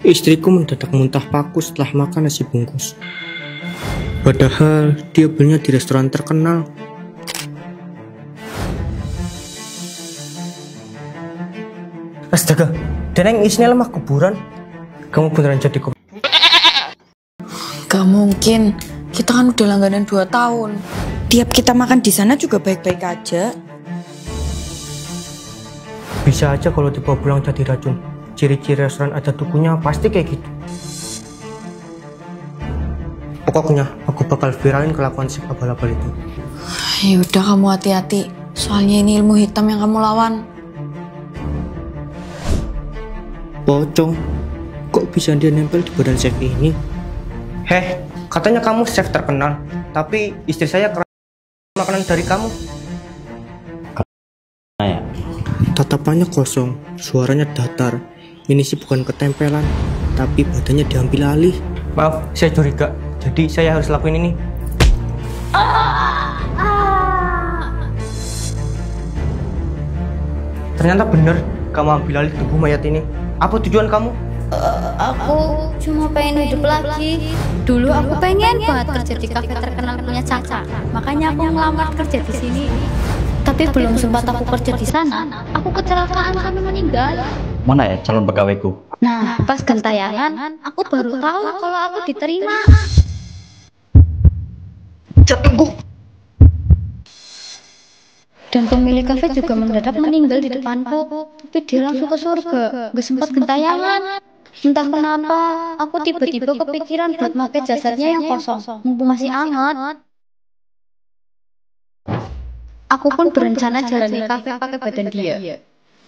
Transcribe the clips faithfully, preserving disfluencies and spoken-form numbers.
Istriku mendadak muntah paku setelah makan nasi bungkus. Padahal dia belinya di restoran terkenal. Astaga, Deneng isinya lemah kuburan. Kamu beneran jadi kuburan? Gak mungkin, kita kan udah langganan dua tahun. Tiap kita makan di sana juga baik-baik aja. Bisa aja kalau dibawa pulang jadi racun. Ciri-ciri restoran ada tukunya pasti kayak gitu. Pokoknya aku bakal viralin kelakuan si abal-abal itu. Ya udah, kamu hati-hati. Soalnya ini ilmu hitam yang kamu lawan. Pocong, kok bisa dia nempel di badan chef ini? Heh, katanya kamu chef terkenal, tapi istri saya kerana makanan dari kamu. Ya. Tatapannya kosong, suaranya datar. Ini sih bukan ketempelan, tapi badannya diambil alih. Maaf, saya curiga. Jadi saya harus lakuin ini. Ternyata benar, kamu ambil alih tubuh mayat ini. Apa tujuan kamu? Uh, aku cuma pengen hidup lagi. Dulu aku pengen banget kerja di kafe terkenal punya Caca. Makanya aku ngelamar kerja di sini. Tapi belum sempat aku kerja di sana, aku kecelakaan sampai meninggal. Mana ya calon pegawaiku? Nah, pas gentayangan, aku baru tahu kalau aku diterima. Tunggu. Dan pemilik kafe juga mendadak meninggal di depanku. Tapi dia langsung ke surga, gak sempat gentayangan. Entah kenapa, aku tiba-tiba kepikiran buat pakai jasadnya yang kosong, mumpung masih hangat. Aku pun berencana jalani kafe pakai badan dia.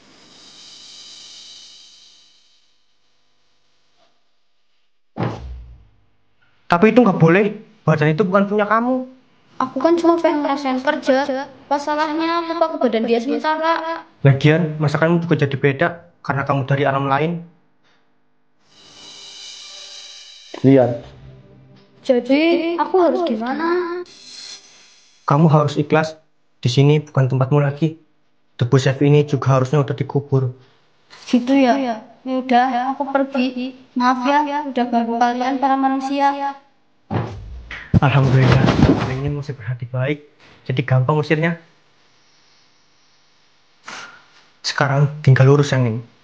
Tapi itu nggak boleh, badan itu bukan punya kamu. Aku kan cuma pengen ngerasain kerja. Masalahnya aku pakai badan dia sementara. Lagian, masakanmu juga jadi beda karena kamu dari alam lain. Lihat. Jadi, aku harus gimana? Kamu harus ikhlas. Di sini bukan tempatmu lagi. Debu chef ini juga harusnya udah dikubur. Gitu ya? Ya udah, aku pergi. Maaf ya, udah ganggu kalian para manusia. Alhamdulillah, kalian masih berhati baik. Jadi gampang usirnya. Sekarang tinggal lurus yang ini.